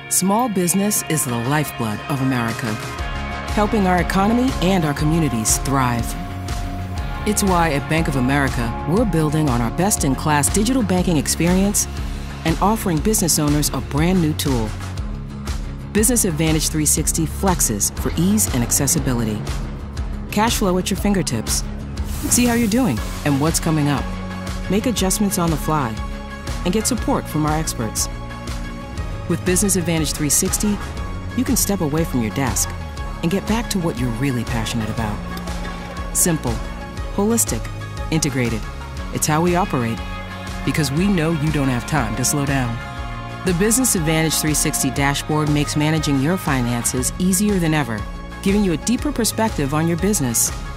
Small business is the lifeblood of America, helping our economy and our communities thrive. It's why at Bank of America, we're building on our best-in-class digital banking experience and offering business owners a brand new tool. Business Advantage 360 flexes for ease and accessibility. Cash flow at your fingertips. See how you're doing and what's coming up. Make adjustments on the fly and get support from our experts. With Business Advantage 360, you can step away from your desk and get back to what you're really passionate about. Simple, holistic, integrated. It's how we operate, because we know you don't have time to slow down. The Business Advantage 360 dashboard makes managing your finances easier than ever, giving you a deeper perspective on your business.